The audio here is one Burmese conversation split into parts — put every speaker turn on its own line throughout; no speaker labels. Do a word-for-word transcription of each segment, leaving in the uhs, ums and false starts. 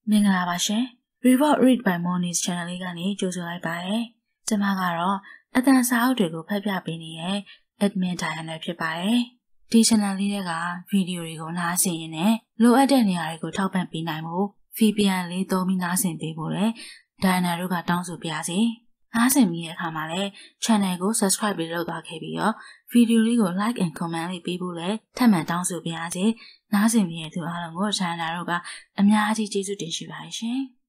မင်္ဂလာပါရှင် Reward Read by Moni's Channel လေးကနေကြိုဆိုလိုက်ပါတယ်။ကျွန်မကတော့အတန်စာအုပ်တွေကိုဖတ်ပြပေးနေတဲ့ Admin Diana ဖြစ်ပါတယ်။ဒီ channel လေးတွေကဗီဒီယိုတွေကိုနားဆင်ရင်းနဲ့လိုအပ်တဲ့နေရာတွေကိုထောက်ပံ့ပေးနိုင်ဖို့ V P N လေးသုံးပြီးနားဆင်ပေးဖို့လည်း Diana တို့ကတောင်းဆိုပါရစေ။နားဆင်ပြီးတဲ့အခါမှာလည်း channel ကို subscribe ပြီးလုပ်သွားခဲ့ပြီးတော့ဗီဒီယိုလေးကို like and comment လေးပေးဖို့လည်းထပ်မံတောင်းဆိုပါရစေ။နားဆင်ပြီးတဲ့သူအားလုံးကို Diana တို့ကအများကြီးကျေးဇူးတင်ရှိပါတယ်ရှင်။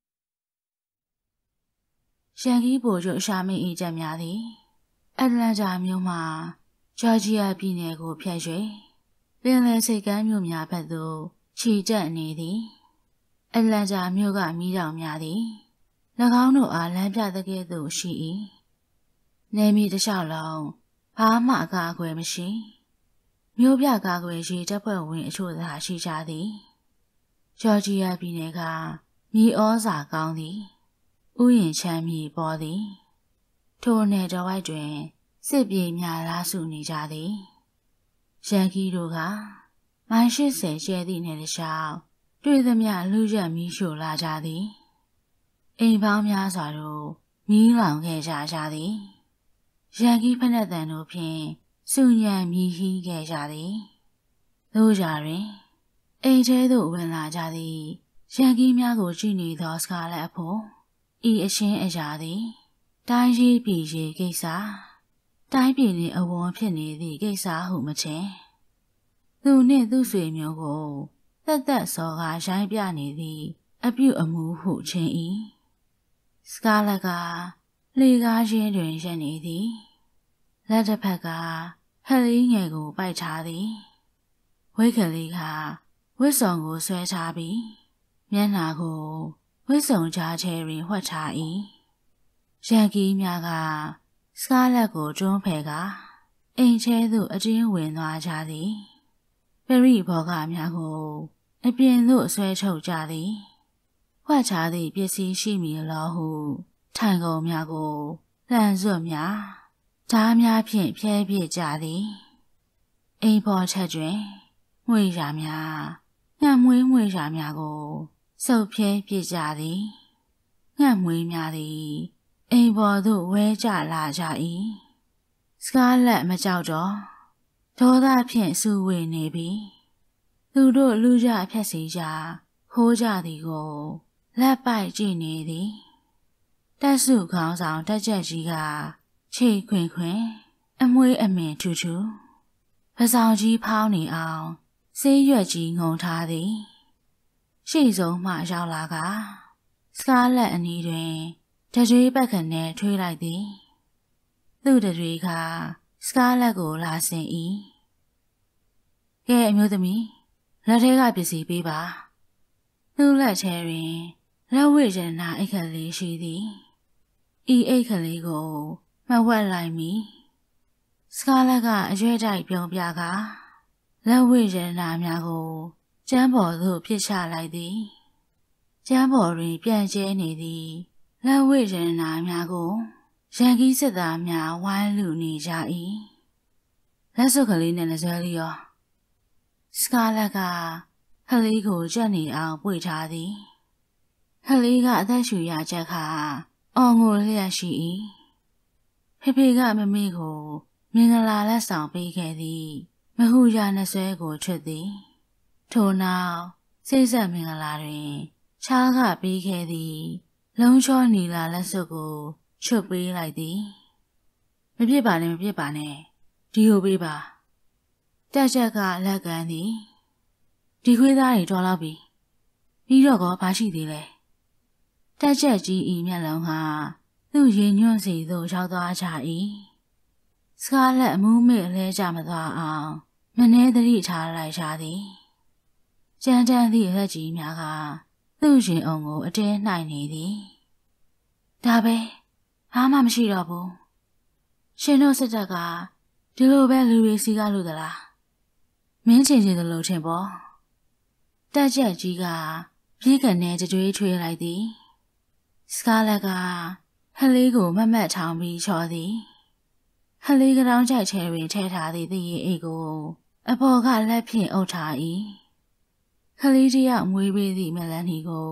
ရှန်ကီးပိုချုပ်ရှာမင်းအေးချက်များသည်အတ္တလန္တာမြို့မှဂျော်ဂျီယာပြည်နယ်ကိုဖြတ်၍ပင်လယ်ဆိပ်ကမ်းမြို့များဘက်သို့ခြေတက်နေသည်အတ္တလန္တာမြို့ကမီးတောင်များသည်၎င်းတို့အားလမ်းပြတဲ့ကဲ့သို့ရှိ၏နေမီတစ်လျှောက်လုံးဘာမှအကာအကွယ်မရှိမြို့ပြကာကွယ်ရေးတပ်ဖွဲ့ဝင်အချို့သာရှိကြသည်ဂျော်ဂျီယာပြည်နယ်ကမြေဩဇာကောင်းသည်ဥယျာဉ်ချမ်းမြေပေါ်သည်ထိုနယ်တော်ဝိုက်တွင်စစ်ပြေးများလားစုနေကြသည်ရန်ကီးတို့ကမိုင်ရှစ်ဆယ်ကျဲသည့်နယ်တစ်လျှောက်တွေ့သမျှလူရက်မီးရှို့လာကြသည်အိမ်ပေါင်းများစွာတို့မီးလောင်ခဲ့ကြကြသည်ရန်ကီးဖက်နှက်တန်တို့ဖြင့်စုညံမြည်ဟီးခဲ့ကြသည်တို့ကြတွင်အိမ်ထဲသို့ဝင်လာကြသည်ရန်ကီးများကိုကြည့်နေသောစကားလက်အဖို့ဤအရှင်းအရာသည်တိုင်းရေးပြည်ရေးကိစ္စတိုင်းပြည်နှင့်အဝန်းဖြစ်နေသည့်ကိစ္စဟုမထင်သူနှင့်သူ့ဆွေမျိုးကိုသက်သက်စောကရိုင်းပြနေသည့်အပြုအမူဟုထင်၏စကားလက်ကလေကားရင်းတွင်ရပ်နေသည်လက်တစ်ဖက်ကဟလီငယ်ကိုပိုက်ထားသည်ဝိတ်ကလေးကဝစ်စုံကိုဆွဲထားပြီးမျက်နှာကိုဝစ်စုံကြားထဲတွင်ဝှက်ထား၏ရန်ကီးများကစကားလက်ကိုတွန်းဖယ်ကအိမ်ထဲသို့အတင်းဝင်သွားကြသည်ပရိဘောကများကိုအပြင်သို့ဆွဲထုတ်ကြသည်ဝှက်ထားသည့်ပစ္စည်းရှိမည်လောဟုထိုင်ကုန်များကိုလှန်စွတ်များဓားများဖြင့်ဖျဲပြစ်ကြသည်အိမ်ပေါ်ထက်တွင်ငွေရာများငှက်မွေးငွေရာများကိုစုပ်ဖျဲပြစ်ကြသည်ငှက်မွေးများသည်အိမ်ပေါ်သို့ဝဲကြလာကြ၏စကားလက်မကြောက်တော့ဒေါသဖြင့်စူဝေနေပြီသူတို့လူကြဖြက်စီကြခိုးကြသည်ကိုလက်ပိုက်ကြည့်နေသည်တက်စုခေါင်းဆောင်တက်ချက်ကြီးကခြေခွင်ခွင်အမွှေးအမင်ထူထူပဆောင်ကြီးဖောင်းနေအောင်ဆေးရွက်ကြီးငုံထားသည်ရှေ့ဆုံးမှရောက်လာကစကားလက်အနီးတွင်တတွေးပက်ခနဲ့ထွေးလိုက်သည်သူ့တတွေကစကားလက်ကိုလာဆင်၏ကဲအမျိုးသမီးလက်ထဲကပစ္စည်းပေးပါသူ့လက်ထဲတွင်လက်ဝိရဏအိတ်ခလေးရှိသည်ဤအိတ်ခလေးကိုမဝက်လိုက်မီစကားလက်ကအရွယ်တိုက်ပြုံးပြကလက်ဝိရဏများကိုကျမ်းပေါ်သို့ပစ်ချလိုက်သည်ကျမ်းပေါ်တွင်ပြန့်ကျဲနေသည်လက်ဝိရဏများကိုရန်ကီးစစ်သားများဝိုင်းလူနေကြ၏လက်စွပ်ကလေးနဲ့လက်ဆွဲလေးရောစကားလက်ကဟလီကိုကြက်နေအောင်ပွေထားသည်ဟလီကအသက်ရှူရချက်ခါအော်ငိုလျက်ရှိ၏ဖေဖေကမမေကိုမင်္ဂလာလက်ဆောင်ပေးခဲ့သည်မဟုရနှဆွဲကိုချွတ်သည်ထို့နောက်စိတ်ဆက်မင်္ဂလာတွင်ချားကပေးခဲ့သည်လုံးချောနီလာလက်စွပ်ကိုချွတ်ပေးလိုက်သည်မပြစ်ပါနဲ့မပြစ်ပါနဲ့ဒီကိုပေးပါတက်ချက်ကလက်ကန်သည်ဒီခွေးသားတွေတော်လောက်ပြီပြီးတော့ကောဘာရှိသေးလဲတက်ချက်ကြီးဤမျက်လုံးဟာသူ့ရင်ညွန့်စီသို့ရောက်သွားကြ၏စကားလက်အမှုမေ့လဲကြမသွားအောင်မနှဲသတိထားလိုက်ကြသည်ကြမ်းတမ်းသည့်လက်ကြီးများကသူ့ရင်အုံကိုအတင်းနှိုက်နေသည်ဒါပဲဘာမှမရှိတော့ဘူးရှင်တို့စစ်တပ်ကဒီလိုပဲလူတွေစီကလို့သလားမင်းချင်ချင်သလိုထင်ပေါ့တက်ချက်ကြီးကပြေးကနေကြွေးထွေးလိုက်သည်စကားလက်ကဟလေးကိုမမတ်ထောင်ပြီးချော်သည်ဟလေးကတောင်းကြိုက်ချဲတွင်ထဲထားသည့်သည့်အိတ်ကိုအပေါ်ကလက်ဖြင့်အုပ်ထား၏ခလေးတယောက်မွေးပေးသည့်မလန်နီကို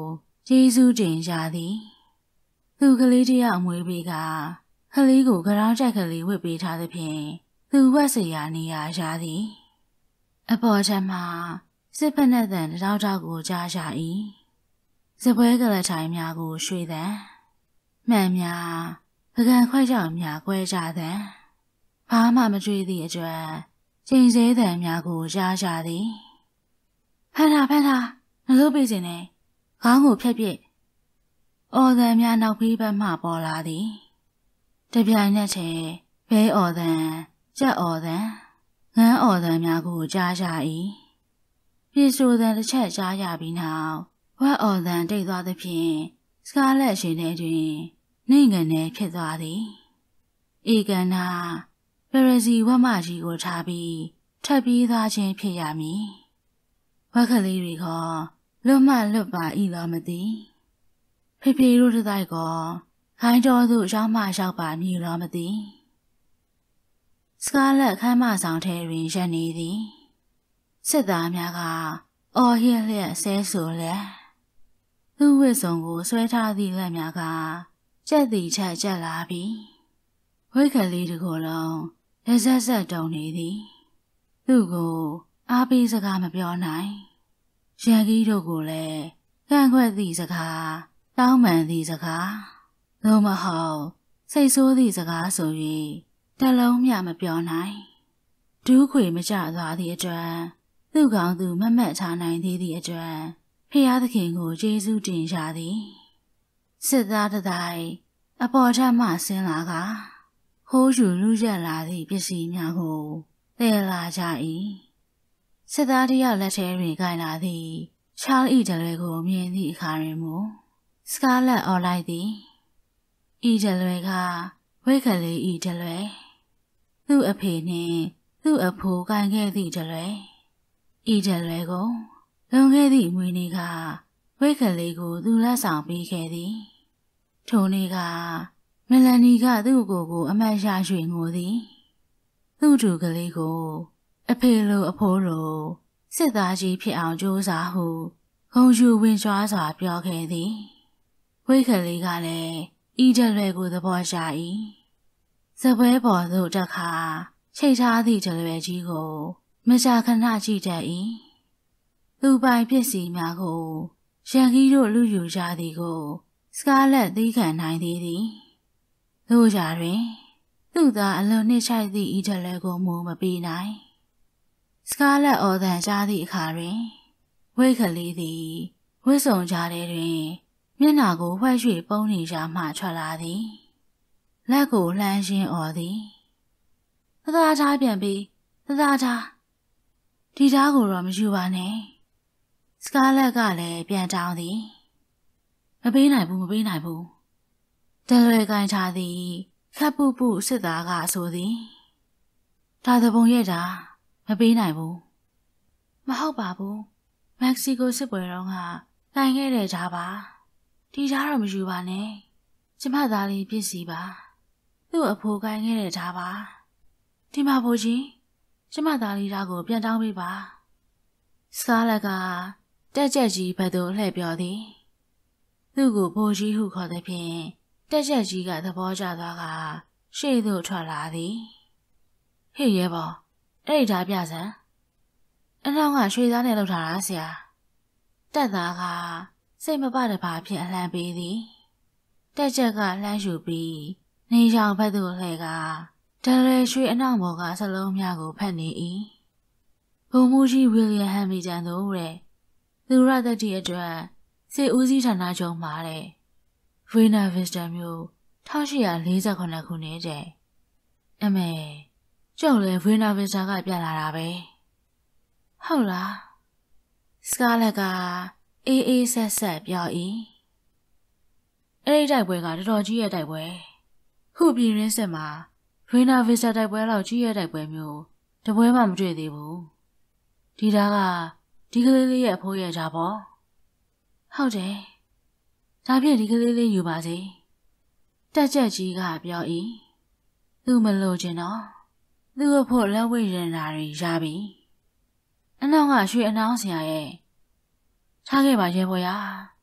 ကျေးဇူးတင်ကြသည်သူကလေးတယောက်မွေးပြီးကကလေးကိုကရောင်းကြက်ကလေးဝစ်ပေးထားသဖြင့်သူဝက်စရာနေရာရသည်အပေါ်ထက်မှစစ်ဖက်နဲ့တန်တောက်တောက်ကိုကြားရ၏စပွဲကလေးထိုင်များကိုရွှေ့သံမှန်များပကံခွဲကြောင်များကွဲကြသံဘာမှမတွေ့သည့်အတွက်ချိန်စဲသံများကိုကြားရသည်ဖန်တာဖန်တာမလုပ်ပေးစေနဲ့ခေါင်းကိုဖြတ်ပစ်အော်သံများနောက်ပြီးဘက်မှပေါ်လာသည်တပြိုင်နက်တည်းဘဲအော်သံကြက်အော်သံငန်းအော်သံများကိုကြားရ၏ပြေဆိုသံတစ်ချက်ကြားရပြီးနောက်ဝက်အော်သံတိတ်သွားသဖြင့်စကားလက်ရှင်ထဲတွင်နှိမ့်ငယ်နေဖြစ်သွားသည်ဧကန်နာပရစီဝက်မကြီးကိုထားပြီးထပ်ပြီးသွားခြင်းဖြစ်ရမည်ဝက်ကလေးတွေကလွတ်မှလွတ်ပါဤလောမသိဖေဖေတို့တတိုက်ကခိုင်းတော်သို့ရောက်မှရောက်ပါမည်လောမသိစကားလက်ခမ်းမဆောင်ထဲတွင်ရပ်နေသည်စစ်သားများကအော်ဟစ်လျက်ဆဲဆိုလျက်သူ့ဝစ်စုံကိုဆွဲထားသည့်လက်များကကြက်တီချက်ကြက်လာပြီးဝိတ်ကလေးတစ်ခုလုံးလက်ဆက်ဆက်တုံနေသည်သူ့ကိုအားပေးစကားမပြောနိုင်ရန်ကြီးတို့ကိုလည်းကန့်ကွက်သည့်စကားတောင်းပန်သည့်စကားသို့မဟုတ်စိတ်ဆိုးသည့်စကားဆို၍တလုံးမျှမပြောနိုင်ဒူးခွေမကျသွားသည့်အတွက်သူ့ကောင်သူမမတ်ထားနိုင်သေးသည့်အတွက်ဖျားသခင်ကိုကျေးဇူးတင်ရသည်စစ်သားတစ်တိုင်းအပေါ်ထပ်မှဆင်းလာကဟိုးယူလူရက်လာသည့်ပစ္စည်းများကိုတည်လာကြ၏စစ်သားတယောက်လက်ထဲတွင်ကိုင်လာသည့်ချားဤတလွဲကိုမြင်သည့်အခါတွင်မူစကားလက်အော်လိုက်သည်ဤတလွဲကဝိတ်ကလေးဤတလွဲသူ့အဖေနှင့်သူ့အဖိုးကိုင်ခဲ့သည့်တလွဲဤတလွဲကိုလွန်ခဲ့သည့်မွေးနေ့ကဝိတ်ကလေးကိုသူလက်ဆောင်ပေးခဲ့သည်ထိုနေ့ကမလန်နီကသူ့ကိုယ်ကိုအမတ်ရရွှေငိုသည်သူ့တူကလေးကိုအဖေလိုအဖိုးလိုစစ်သားကြီးဖြစ်အောင်ကြိုးစားဟုဂုံယူဝင်ကြွားစွာပြောခဲ့သည်ဝိတ်ကလေးကလည်းဤတလွဲကိုသဘောကျ၏စပွဲပေါ်သို့တက်ခါချိတ်ထားသည့်တလွဲကြီးကိုမကြာခဏကြည့်တတ်၏သူပိုင်ပစ္စည်းများကိုရန်ကြီးတို့လူယူကြသည်ကိုစကားလက်သိခံနိုင်သေးသည်တို့ကြတွင်သူ့သားအလွန်နှိမ့်ချိုက်သည့်ဤတလွဲကိုမူမပေးနိုင်စကားလက်အော်သံကြားသည့်အခါတွင်ဝိတ်ကလေးသည်ဝစ်စုံကြားထဲတွင်မျက်နှာကိုဝှက်၍ပုံနေကြမှထွက်လာသည်လက်ကိုလှမ်းရှင်းအော်သည်သသားထားပြန်ပြီးသသားထားဒီသားကိုတော့မယူပါနဲ့စကားလက်ကလည်းပြန်တောင်းသည်မပေးနိုင်ဘူးမပေးနိုင်ဘူးတလွယ်ကိုင်းထားသည်ခပ်ပူပူစစ်သားကဆိုသည်ဒါသဘုံရဲ့တာမပေးနိုင်ဘူးမဟုတ်ပါဘူးမက္ကဆီကိုစစ်ပွဲတော့ကတိုင်ခဲ့တဲ့သားပါဒီသားတော့မယူပါနဲ့ကျမသားလေးပြစ်စီပါသူ့အဖိုးကိုင်းခဲ့တဲ့သားပါဒီမှာဘိုးကြီးကျမသားလေးသားကိုပြန်တောင်းပေးပါစကားလက်ကတက်ကြက်ကြီးဘက်သို့လှည့်ပြောသည်သူ့ကိုဘိုးကြီးဟုခေါ်သည်ဖြင့်တက်ကြက်ကြီးကသဘောကျသွားကရှေ့သို့ထွက်လာသည်ဟေ့ရဲဘော်အဲ့ဒီဓာပြစံအနောက်ကရွှေသားနဲ့လှုပ်ထားတာဆရာတက်သားကစိတ်မပတပါဖြင့်အလှမ်းပေးသည်တက်ကြက်ကလှမ်းယူပြီးနေရောင်ဘက်သို့လှည့်ကဒလွယ်ရွှေအနောက်ဘော်ကစလုံးများကိုဖတ်နေ၏ဘုံမူကြီးဝီလျံဟမ်မီတန်တို့တဲ့သူရတတိအတွက်စေဦးစီးဌာနချုပ်မှာတဲ့ဗီနာဗစ်တာမျိုး၁၈၄၇ခုနှစ်တဲ့အမေကျုပ်လည်းဗီနာဗစ်တာကပြန်လာတာပဲဟုတ်လားစကားလက်ကအေးအေးဆက်ဆက်ပြော၏အဲ့ဒီတိုက်ပွဲကတော်တော်ကြီးရဲ့တိုက်ပွဲခုပြည်ရင်းစစ်မှာဗီနာဗစ်တာတိုက်ပွဲလောက်ကြီးရဲ့တိုက်ပွဲမျိုးတပွဲမှမတွေ့သေးဘူးဒီသားကဒီကလေးလေးရဲ့အဖိုးရဲ့ဓာပေါ့ဟုတ်တယ်ဒါဖြင့်ဒီကလေးလေးယူပါစေတက်ကြက်ကြီးကပြော၏သူမလို့ခြင်းတော့သူ့အဖို့လက်ဝိရင်နာတွေရပြီအနောက်ကရွှေအနောင်းဆရာရဲ့ထားခဲ့ပါရဲဘော်ရ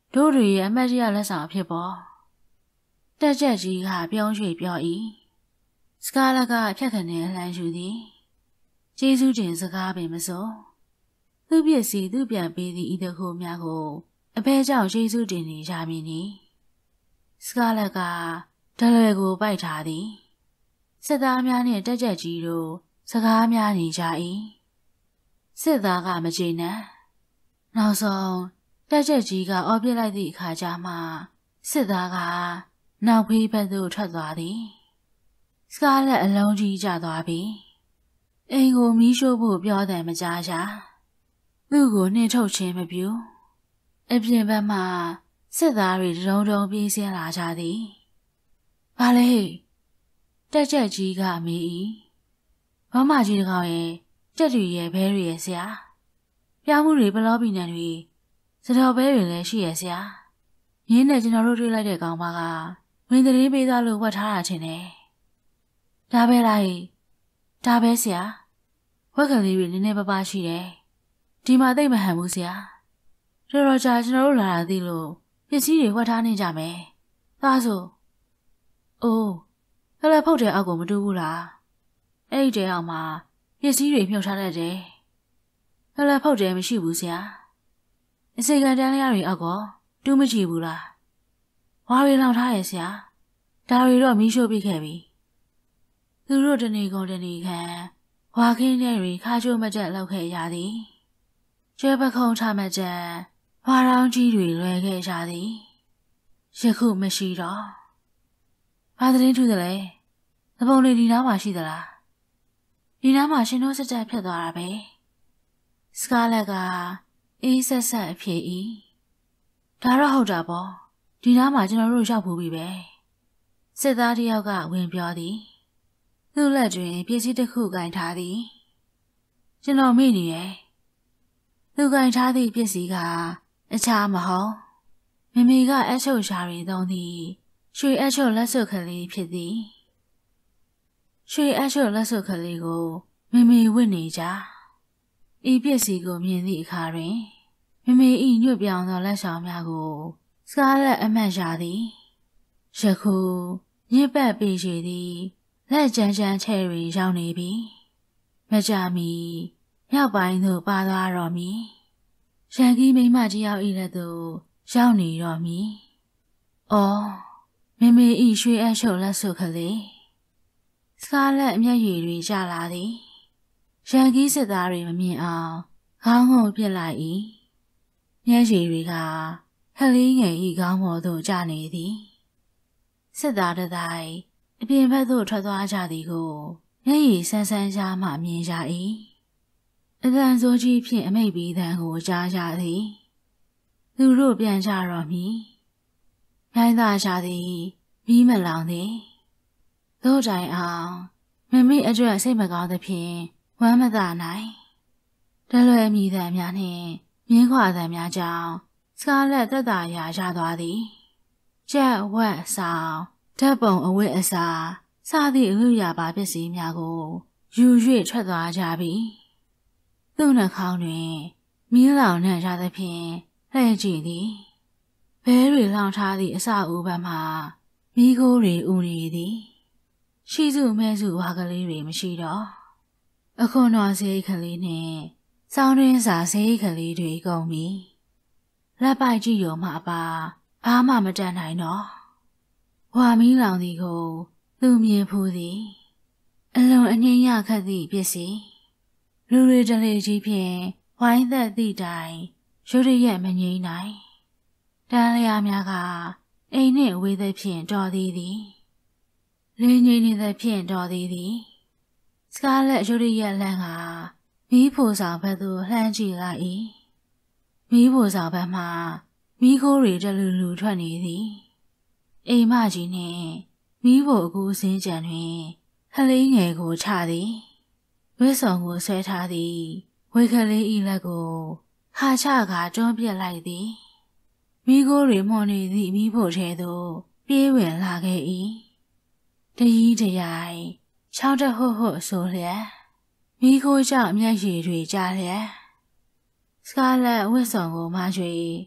တို့တွေရဲ့အမတ်ရလက်ဆောင်ဖြစ်ပေါ်တက်ချက်ကြီးကပြောင်းရွှေ့ပြော၏စကားလကဖြတ်ခနဲ့လှမ်းယူသည်ကျေးဇူးတင်စကားပင်မစို့သူ့ပစ္စည်းသူ့ပြန်ပေးသည့်ဤတခုများကိုအဖေကြောင့်ကျေးဇူးတင်နေကြမည်နီစကားလကဒလွယ်ကိုပိုက်ထားသည်စစ်သားများနှင့်တက်ချက်ကြီးတို့စကားများနေကြ၏စစ်သားကမကျေနပ်နောက်ဆုံးတက်ချက်ကြီးကအော်ပြစ်လိုက်သည့်အခါကျမှစစ်သားကနောက်ဖေးဘက်သို့ထွက်သွားသည်စကားလက်အလုံးကြီးကျသွားပြီအိမ်ကိုမီးရှို့ဖို့ပြောတယ်မကြားရသူ့ကိုနှင်ထုတ်ခြင်းမပြုအပြင်ဘက်မှစစ်သားတွေတုံတုံပြေးဆင်းလာကြသည်ဘာလဲတက်ချက်ကြီးကမေး၏ဘာမကြီးတကောင်ရဲ့တက်တွေရဲ့ဘဲတွေရဲ့ဆရာပြားမှုတွေဘလောပီနံတွေစတော်ဘဲတွေလည်းရှိရဲ့ဆရာရင်းနဲ့ကျွန်တော်တို့တွေ့လိုက်တဲ့ကောင်မကဝင်သတင်းပေးသားလို့ဝတ်ထားတာချင်းတယ်ဒါပဲလားဒါပဲဆရာဝက်ကလေးတွေနည်းနည်းပါးပါးရှိတယ်ဒီမှာသိမ့်မဟန်ဘူးဆရာတော်တော်ကြာကျွန်တော်တို့လာတာသိလို့ပစ္စည်းတွေဝတ်ထားနေကြမယ်ဒါဆိုအိုးခလက်ဖုတ်တဲ့အောက်ကိုမတူဘူးလားအဲ့ဒီတဲအောင်မှာပစ္စည်းတွေမြုပ်ထားတတ်တယ်ခလက်ဖုတ်တယ်မရှိဘူးဆရာအစိကန်တန်းလျားတွေအောက်ကောတူးမကြည့်ဘူးလားဝါရီလောင်ထားရဲ့ဆရာဒါတွေတော့မီးရှို့ပြီးခဲ့ပြီသူတို့တနေကုန်တနေခံဝါခင်းတဲ့တွေခါချိုးမကျက်လောက်ခဲ့ရသည်ကျွဲပခုံးထမကျက်ဝါရောင်းကြီးတွေလွယ်ခဲ့ကြသည်ယခုမရှိတော့ဘာသတင်းထူးတယ်လဲသဘုံလေးဒီနားမှာရှိသလားဒီနားမှာရှင်တို့စက်တက်ဖြစ်သွားတာပဲစကားလက်ကအေးဆက်ဆက်အဖြစ်ဤဒါတော့ဟုတ်တာပေါ့ဒီနားမှာကျွန်တော်တို့ရောက်ဖို့ပြီပဲစစ်သားတယောက်ကဝင်ပြောသည်သူ့လက်တွင်ပစ္စည်းတစ်ခုကင်ထားသည်ကျွန်တော်မေ့နေရဲ့သူကင်ထားသည့်ပစ္စည်းကအခြားမဟုတ်မမေကအချုပ်ရှာတွေသုံးသည့်ရွှေအချုပ်လက်စွပ်ကလေးဖြစ်သည်ရွှေအချုပ်လက်စွပ်ကလေးကိုမမေဝတ်နေကြဤပစ္စည်းကိုမြင်သည့်အခါတွင်မမေ၏ညွတ်ပြောင်သောလက်ဆောင်များကိုစကားလက်အမှတ်ရသည်ယခုညစ်ပတ်ပေရှိသည်လက်ကြမ်းကြမ်းချဲ့တွင်ရောက်နေပြီမကြမီမြောက်ပိုင်းသို့ပါသွားတော်မူရန်ကြီးမိမတယောက်၏လက်သို့ရောက်နေတော်မူအော်မမေ၏ရွှေအချုပ်လက်စွပ်ကလေးစကားလက်အမျက်ရည်တွေကျလာသည်ရန်ကြီးစစ်သားတွေမမြင်အောင်ခေါင်းငုံပြစ်လိုက်၏မျက်ရည်တွေကခလေးငယ်၏ခေါင်းပေါ်သို့ကျနေသည်စစ်သားတတိုင်းအပြင်ဘက်သို့ထွက်သွားကြသည်ကိုမျက်ရည်ဆန်းဆန်းရှားမှမြင်ကြ၏အသံစိုးကြီးဖြင့်အမိတ်ပြီးသံကိုကြားကြသည်သူတို့ပြန်ကြတော့မည်မြိုင်းသားရှာသည်မီးမလောင်သည်သို့တိုင်အောင်မမိအတွက်စိတ်မကောင်းသဖြင့်ဝမ်းမသာနိုင်တလွယ်မိသံများနှင့်မြင်းခွာသံများကြောင့်စကားလက်သက်သာရာရသွားသည်ကြက်ဝက်ဆောင်ဓာတ်ပုံအဝတ်အစားစသည့်အလူရပါပစ္စည်းများကိုယူ၍ထွက်သွားကြပြီသူ့နှာခေါင်းတွင်မီးလောင်နှံ့ရသဖြင့်လှည့်ကြည့်သည်ဘဲတွေလောင်ထားသည့်အစအဦးဘက်မှမီးခိုးတွေဥနေသည်ရှိစုမဲစုဝါကလေးတွေမရှိတော့အခုတော့ဆေးကလေးနှင့်စောင်းရင်းစာဆေးကလေးတွေကုန်ပြီလက်ပိုက်ကြည့်ရုံမှအပါဘာမှမတတ်နိုင်တော့ဝါမီးလောင်သည်ကိုသူမြင်ဖူးသည်အလွန်အငြိမ်းရခတ်သည့်ပစ္စည်းလူတွေတလေကြီးဖြင့်ဝိုင်းသက်သည့်တိုင်ရုတ်တရက်မငြိမ်းနိုင်တန်းလျားများကအိမ်နှင့်ဝေးသဖြင့်တော်သေးသည်လင်းငြိမ်းနေသဖြင့်တော်သေးသည်စကားလက်ရုတ်တရက်လန့်ကမီးဖိုဆောင်ဘက်သို့လှမ်းကြည့်လိုက်၏မီးဖိုဆောင်ဘက်မှမီးခိုးတွေတလူလူထွက်နေသည်အိမ်မကြီးနှင့်မီးဖိုအကူစင်းကြံတွင်ခလေးငယ်ကိုချသည်ဝိဆောင်ကိုဆွဲထားသည်ဝေခလေးဤလက်ကိုခါချခါတွန်းပြက်လိုက်သည်မီးခိုးတွေမော်နေသည့်မီးဖိုထဲသို့ပြေးဝင်လာခဲ့၏တရီးတရိုင်ချောင်းတဟွတ်ဟွတ်ဆိုလျက်မီးခိုးကြောင့်မျက်ရည်တွေကျလျက်စကားလက်ဝိဆောင်ကိုမရွေနှ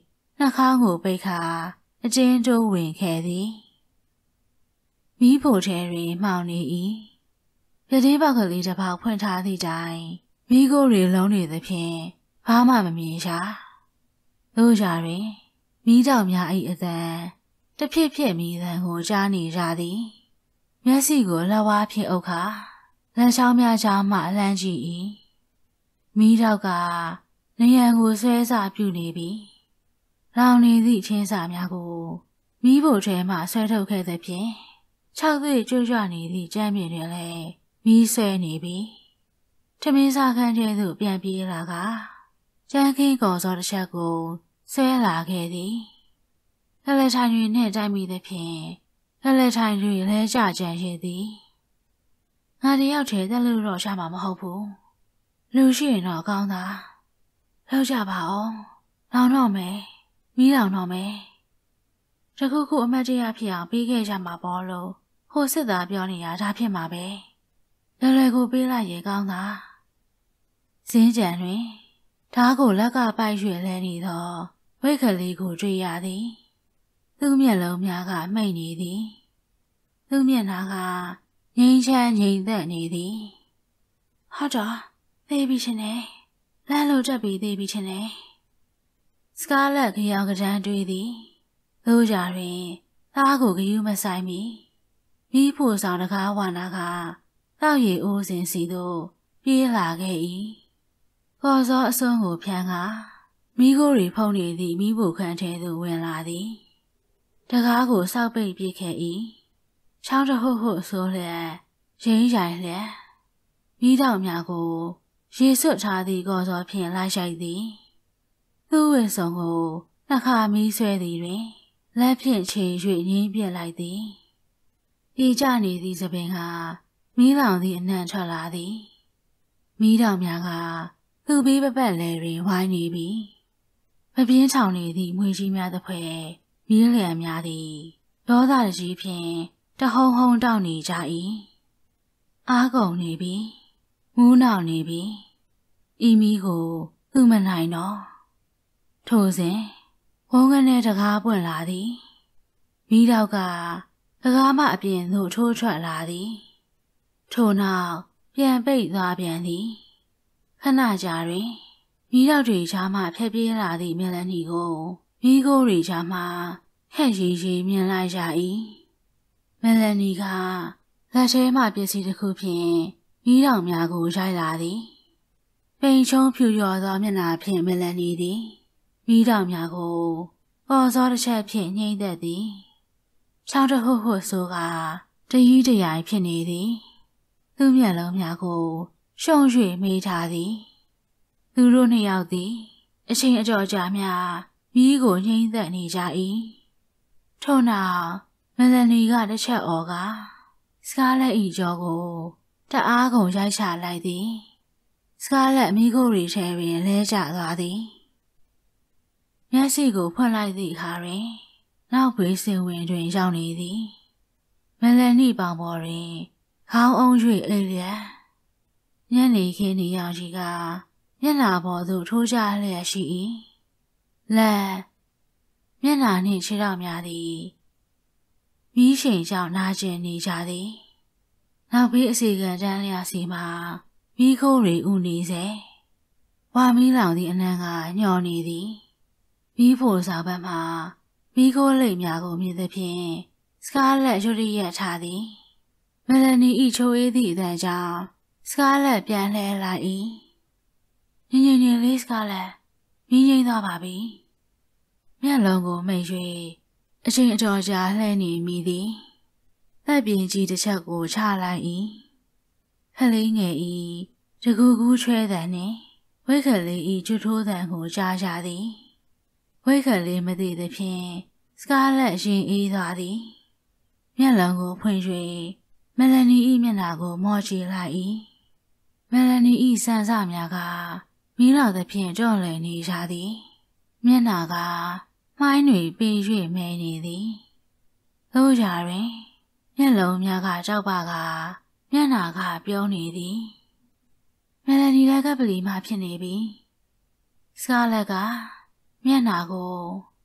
နှာခေါင်းကိုပိတ်ခါအကျဉ်းတိုးဝင်ခဲ့သည်မီးဖိုထဲတွင်မှောင်နေ၏ပြတင်းပေါက်ကလေးတစ်ပေါက်ဖွင့်ထားသည့်တိုင်မီးခိုးတွေလုံးနေသဖြင့်ဘာမှမမြင်ရှာတို့ကြတွင်မီးတောင်များ၏အသံတဖြစ်ဖြစ်မီးသံကိုကြားနေကြသည်မျက်စိကိုလက်ဝါးဖြင့်အုပ်ခါလမ်းချောင်းများကြားမှလှမ်းကြည့်၏မီးတောက်ကနယံကိုဆွဲစာပြုနေပြီးလောင်နေသည့်ချင်းစာများကိုမီးဖိုထဲမှဆွဲထုတ်ခဲ့သဖြင့်ခြောက်သွေ့ကြွကြွနေသည့်ကြမ်းပြင်တွင်လည်းမီးဆွဲနေပြီးထမင်းစားခန်းထဲသို့ပြန်ပြေးလာကကြမ်းခင်းကော်စောတစ်ချက်ကိုဆွဲလာခဲ့သည်လက်လက်ထိုင်တွင်နှင့်တိုက်မိသဖြင့်လက်လက်ထိုင်တွင်လဲကျကြံရည်သည်ငါတယောက်တည်းတက်လို့တော့ရှာမှာမဟုတ်ဘူးလူရှိရင်တော့ကောင်းတာလောက်ကြပါအောင်လောင်တော့မယ်မီးလောင်တော့မယ်တခုခုအမတ်တရဖြစ်အောင်ပေးခဲ့ကြမှာပေါ့လို့ဟိုစစ်သားပြောနေရတာဖြစ်မှာပဲလွယ်လွယ်ကိုပေးလိုက်ရေကောင်းတာစင်းကြံတွင်ဓားကိုလက်ကပိုက်ရွှေလဲနေသောဝိတ်ကလေးကိုတွေ့ရသည်သူ့မျက်လုံးများကမှိတ်နေသည်သူ့မျက်နှာကငြိမ်းချမ်းငြိမ်သက်နေသည်ဟုတ်တော့သေပြီရှင်နေလမ်းလို့တက်ပြီးသေပြီရှင်နေစကားလက်ကြောင်ကတန်းတွေ့သည်တို့ကြတွင်သားကိုဂယုမဆိုင်မီမိဖို့ဆောင်တကားဝါနာကတောက်ရည်အိုးစင်စီသို့ပြေးလာခဲ့၏ကော်စောအစွန်းကိုဖြန်းကာမိခိုးတွေဖုံးနေသည့်မိဖို့ခန်းထဲသို့ဝင်လာသည်တကားကိုစောက်ပိတ်ပြစ်ခဲ့၏ချောင်းတဟုတ်ဟုတ်ဆိုးလျက်ရင်းရိုင်လျက်မိတောင်များကိုရေဆွတ်ထားသည့်ကော်စောဖြင့်လိုက်ရှိုက်သည်သူ့ဝိဆုံကိုနှခါမီးဆွဲသည်တွင်လက်ဖြင့်ခြေ၍ငင်းပြစ်လိုက်သည်ပြေကျနေသည့်သပင်ကမီးလောင်သည့်အနံ့ထွက်လာသည်မီးတောင်များကသူ့ဘေးပပတ်လဲတွင်ဝိုင်းနေပြီးမပြင်းထောင်နေသည့်မွေကြီးများတစ်ဖွဲ့မီးလျံများသည်ဒေါသတကြီးဖြင့်တဟုံဟုံတောက်နေကြ၏အားကုန်နေပြီမူးနောင်နေပြီဤမီးကိုသူမနိုင်တော့ထိုစဉ်ဝုန်းကနေတကားပွင့်လာသည်မီးတောက်ကတကားမှအပြင်သို့ထိုးထွက်လာသည်ထိုနောက်ပြန်ပိတ်သွားပြန်သည်ခဏကြာတွင်မီးတောက်တွေချားမှဖျက်ပြေးလာသည့်မျက်နှာကိုမီးခိုးတွေချားမှဟဲ့ရီရီမြင်လိုက်ရ၏မလန်နီကလက်ထဲမှပစ္စည်းတစ်ခုဖြင့်မီးတောင်များကိုရိုက်လာသည်ပိန်ချုံဖြူလျော်သောမျက်နှာဖြင့်မလန်နီသည်မီးတောင်များကိုပေါ်စောတစ်ချက်ဖြင့်ညှိမ့်သက်သည်ချောင်းတဟုတ်ဟုတ်ဆိုကတရီးတရိုင်ဖြစ်နေသည်သူ့မျက်လုံးများကိုရှုံ၍မေးထားသည်သူတို့နှစ်ယောက်သည်အချိန်အတော်ကြာမြမီးကိုညှိမ့်သက်နေကြ၏ထို့နောက်မလန်နီကတစ်ချက်အော်ကစကားလက်ဤကြောကိုတအားကုန်ရိုက်ချလိုက်သည်စကားလက်မိခိုးရီထဲတွင်လဲကျသွားသည်မျက်စိကိုဖွင့်လိုက်သည့်အခါတွင်နောက်ဘေးစင်ဝင်တွင်ရောက်နေသည်မလန်နီပေါင်ပေါ်တွင်ခေါင်းအုံး၍အိပ်လျက်ညနေခင်းနေရောင်ကြီးကမျက်နှာပေါ်သို့ထိုးကျလျက်ရှိ၏လက်မျက်နှာနှင့်ခြေထောက်များသည်မီးရှိန်ကြောင့်နာကျင်နေကြသည်နောက်ဘေးအစီကံတန်းလျက်စီမှာမီးခိုးတွေဥနေစေဝါမီးလောင်သည့်အနံ့ကညှော်နေသည်မီးဖိုစာဘက်မှမီးခိုးလိပ်များကိုမြင်သဖြင့်စကားလက်ရွရရက်ထားသည်မလန်နီ၏ချိုးအေးသည့်အသံကြောင့်စကားလက်ပြန်လှဲလိုက်၏ညင်ညင်ညင်လေးစကားလက်မီးငိမ့်သွားပါပြီမျက်လုံးကိုမိတ်၍အချိန်အတော်ကြာလှဲနေမိသည်သက်ပြင်းကြီးတစ်ချက်ကိုချလိုက်၏ခလေးငယ်၏တကူကူးချွဲသံနှင့်ဝိတ်ခလေး၏ကျွတ်ထိုးသံကိုကြားရသည်ဝိတ်ခလေးမသိသဖြင့်စကားလက်ရင်အေးသွားသည်မျက်လုံးကိုဖွင့်၍မလန်နီ၏မျက်နှာကိုမော့ကြည့်လိုက်၏မလန်နီ၏စံစများကမီးလောင်သဖြင့်ကြော့လည်နေကြသည်မျက်နှာကမှိုင်းတွေပေး၍မဲနေသည်သို့ရာတွင်မျက်လုံးများကကြောက်ပါကမျက်နှာကပြုံးနေသည်မလန်နီလည်းကပလီမှဖြစ်နေပြီစကားလက်ကမျက်နှာကို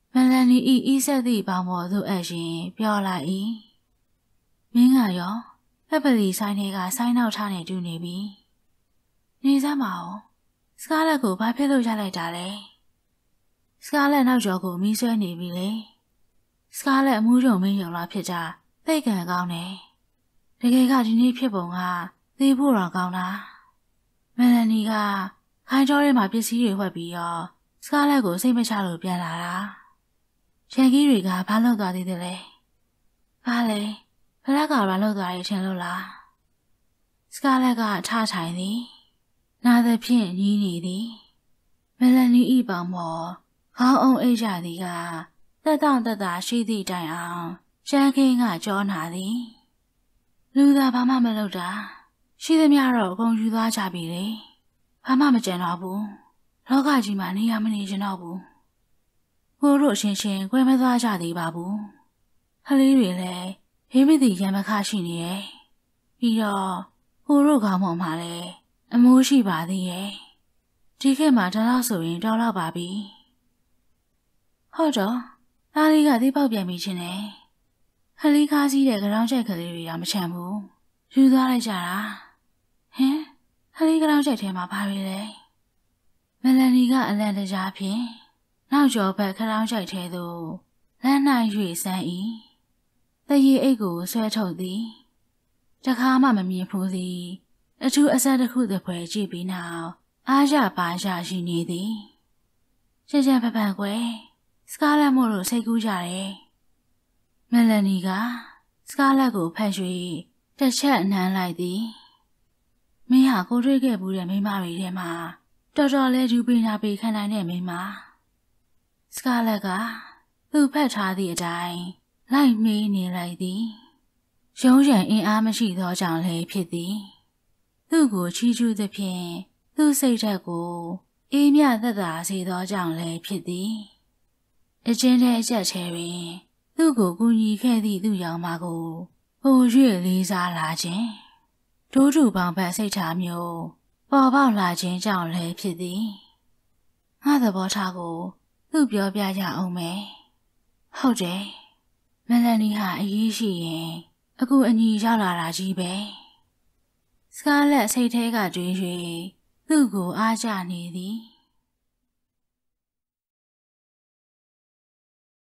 မလန်နီဤဤဆက်သည့်ပေါင်းပေါ်သို့အပ်ရင်ပြောလိုက်၏မင်းကရောလက်ပလီဆိုင်တွေကဆိုင်းနောက်ထားနေတူနေပြီနေစမ်းပါဦးစကားလက်ကိုဘာဖြစ်လို့ရလိုက်တာလဲစကားလက်နောက်ကျော်ကိုမီးဆွဲနေပြီလေစကားလက်အမှုရုံမင်းရုံလာဖြစ်ကြသိတ်ကန်ကောင်းတယ်တကယ်ကဒီနေ့ဖြစ်ပုံကသိဖို့တော့ကောင်းတာမလန်နီကခိုင်းကြောထဲမှာပစ္စည်းတွေဝှက်ပြီးတော့စကားလက်ကိုစိတ်မချလို့ပြန်လာတာရန်ကြီးတွေကဘာလုပ်သွားသေးတယ်လဲဘာလဲဖလက်ကဘာလုပ်သွားရထင်လို့လားစကားလက်ကထထိုင်သည်နာသည်ဖြင့်ညီးနေသည်မလန်နီဤပေါင်မော်ခေါင်းအောင်အိတ်ရသည်ကတက်တောင့်တက်တာရှိသည့်တိုင်အောင်ရှမ်းခင်းကကြောနာသည်လူသာဘာမှမလုပ်တာရှိသမျှတော့အကုန်ယူသွားကြပြီလေဘာမှမကြံတော့ဘူးလောကကြီးမှာနေရမနေချင်တော့ဘူးကိုတို့အချင်းချင်းကွဲမသွားကြသေးပါဘူးခလေးတွေလည်းဖေးမသိရံမခရှိနေရဲ့ပြီးတော့ကိုတို့ကောင်းမှမှာလည်းအမိုးရှိပါသေးရဲ့ဒီခေတ်မှာဒါတော့ဆိုရင်တော်တော့ပါပြီဟုတ်တော့သားလေးကသိပေါက်ပြန်ပြီးချင်းတယ်ခလေးကားစီးတဲ့ကြောင်ချိုက်ကလေးတွေကမချမ်းဘူးယူသွားလိုက်ကြတာဟင်ခလေးကြောင်ချိုက်ထဲမှာဘာတွေလဲမလန်နီကအလန့်တကြားဖြင့်နောက်ကျော်ဘက်ခရောင်းချိုက်ထဲသို့လမ်း၌၍ဆန်း၏တရေအိတ်ကိုဆွဲထုတ်သည်တခါမှမမြင်ဖူးသည်အထူးအဆက်တစ်ခုတစ်ဖွဲကြည့်ပြီးနောက်အားရပါရရှိနေသည်ရှင်းရှင်းဖဖန်ကွယ်စကားလက်မို့လို့စိတ်ကူးကြတယ်မလန်နီကစကားလက်ကိုဖတ်၍တစ်ချက်နှမ်းလိုက်သည်မင်းဟာကိုတွေ့ခဲ့ဘူးတဲ့မိန်းမတွေထဲမှာတော်တော်လေးယူပေးနာပေးခံနိုင်တဲ့မိန်းမစကားလက်ကသူ့ဖတ်ထားသည့်အတိုင်းလိုက်မေးနေလိုက်သည်ရုံးရံအင်အားမရှိသောကြောင့်လည်းဖြစ်သည်သူ့ကိုချီးကျူးသဖြင့်သူ့စိတ်ဓာတ်ကိုအေးမြသက်သာစေသောကြောင့်လည်းဖြစ်သည်အချင်းတဲ့အချက်ချဲတွင်သူ့ကိုကူညီခဲ့သည့်သူ့ယောင်မကိုပို၍လေးစားလာခြင်းဒိုးတူပေါင်ဖက်စိတ်ထားမျိုးပေါ်ပေါက်လာခြင်းကြောင့်လည်းဖြစ်သည်ငါသဘောထားကိုသူ့ပြောပြကြအောင်မယ်ဟုတ်တယ်မလန်နီဟာအရေးရှိရင်အခုအညီရောက်လာတာကြီးပဲစကားလက်စိတ်ထဲကတွေး၍သူ့ကိုအားကျနေသည်